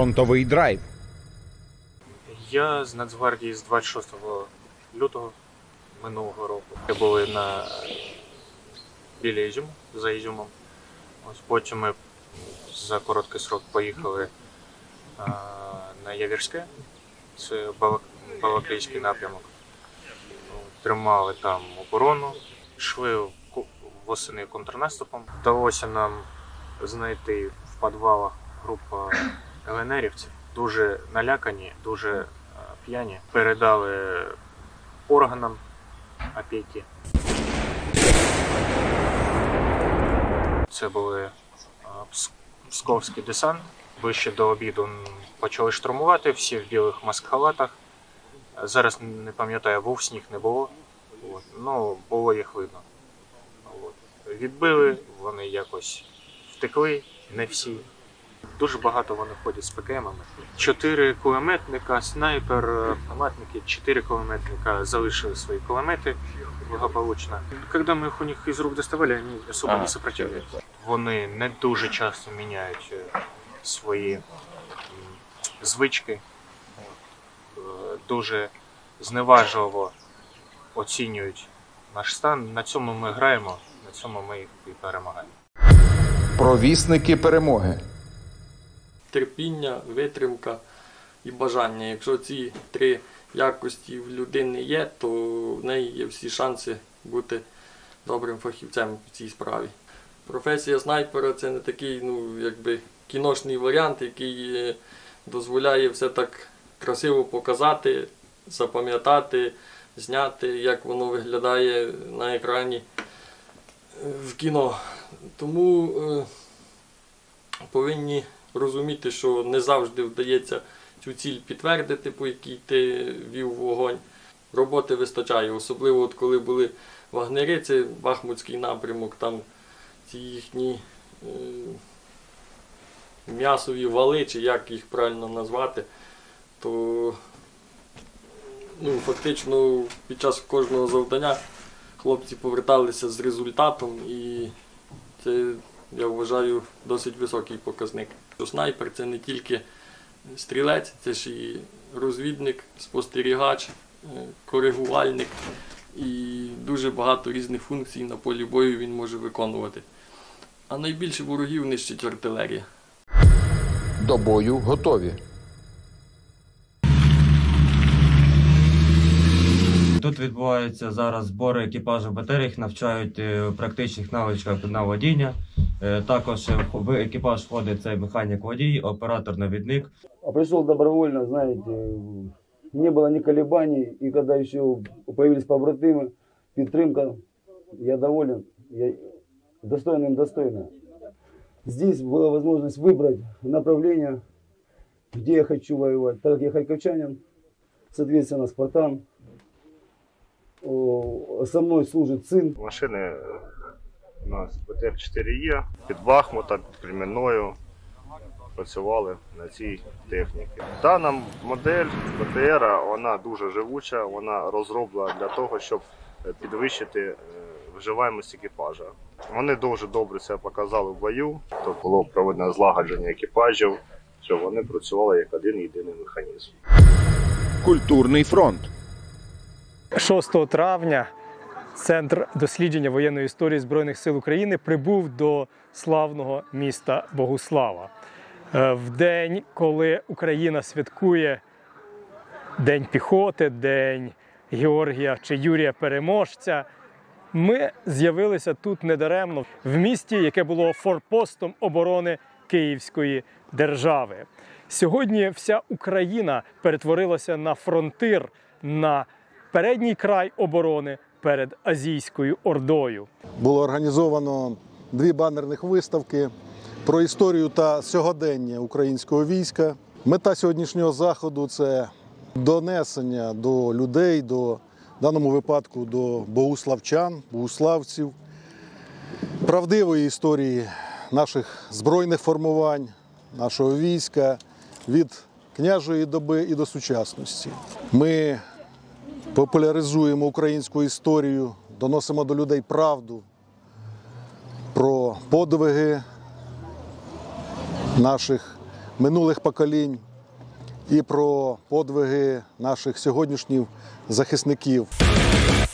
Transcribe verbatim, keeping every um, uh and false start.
фронтовий драйв. Я з Нацгвардії з двадцять шостого лютого минулого року. Ми були на біля Ізюму, за Ізюмом. Ось потім ми за короткий срок поїхали а, на Явірське, це Балаклійський напрямок. Тримали там оборону, йшли восени контрнаступом. Вдалося нам знайти в підвалах групу ЛНРівців, дуже налякані, дуже п'яні. Передали органам опіки. Це були псковський десант. Вище до обіду почали штурмувати, всі в білих маскхалатах. Зараз не пам'ятаю, був сніг, не було. От. Ну, було їх видно. От. Відбили, вони якось втекли, не всі. Дуже багато вони ходять з ПКМами. Чотири кулеметника, снайпер, автоматники, чотири кулеметника залишили свої кулемети благополучно. Коли ми їх у них із рук доставали, вони особо не сопротивлялися. Вони не дуже часто міняють свої звички, дуже зневажливо оцінюють наш стан. На цьому ми граємо, на цьому ми їх і перемагаємо. Провісники перемоги. Терпіння, витримка і бажання. Якщо ці три якості в людини є, то в неї є всі шанси бути добрим фахівцем в цій справі. Професія снайпера – це не такий, ну, якби кіношний варіант, який дозволяє все так красиво показати, запам'ятати, зняти, як воно виглядає на екрані в кіно. Тому е, повинні розуміти, що не завжди вдається цю ціль підтвердити, по якій ти вів вогонь. Роботи вистачає, особливо от коли були вагнери, це Бахмутський напрямок, там ці їхні е, м'ясові вали, чи як їх правильно назвати, то ну, фактично під час кожного завдання хлопці поверталися з результатом, і це, я вважаю, досить високий показник. Снайпер – це не тільки стрілець, це ж і розвідник, спостерігач, коригувальник, і дуже багато різних функцій на полі бою він може виконувати. А найбільше ворогів нищить артилерія. До бою готові. Тут відбуваються зараз збори екіпажу БТР, їх навчають практичних навичках на водіння. Також в екіпаж входить цей механік-водій, оператор-навідник. А пришел добровольно, знаете, не было ни колебаний, и когда еще появились побратимы, підтримка, я доволен, я достойным достойно. Здесь была возможность выбрать направление, где я хочу воевать. Так как я харьковчанин, соответственно, спартан, со мной служит сын. Машини у нас БТР чотири є, під Бахмутом, під Кремінною працювали на цій техніці. Дана модель БТР, вона дуже живуча, вона розроблена для того, щоб підвищити вживаємість екіпажа. Вони дуже добре себе показали в бою, то було проведено злагодження екіпажів, що вони працювали як один єдиний механізм. Культурний фронт. шостого травня Центр дослідження воєнної історії Збройних сил України прибув до славного міста Богуслава. В день, коли Україна святкує День піхоти, День Георгія чи Юрія Переможця, ми з'явилися тут недаремно, в місті, яке було форпостом оборони Київської держави. Сьогодні вся Україна перетворилася на фронтир, на передній край оборони перед Азійською Ордою. Було організовано дві банерних виставки про історію та сьогодення українського війська. Мета сьогоднішнього заходу – це донесення до людей, до, в даному випадку до богуславчан, богуславців, правдивої історії наших збройних формувань, нашого війська від княжої доби і до сучасності. Ми популяризуємо українську історію, доносимо до людей правду про подвиги наших минулих поколінь і про подвиги наших сьогоднішніх захисників.